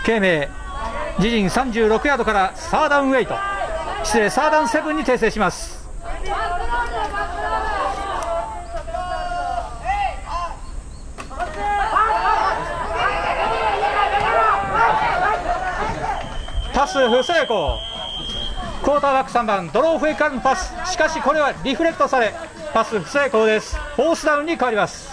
慶明自陣36ヤードからサーダウン8、失礼サーダウン7に訂正します。パス不成功。クォーターバック3番ドローフェイクからのパス、しかしこれはリフレクトされパス不成功です。フォースダウンに変わります。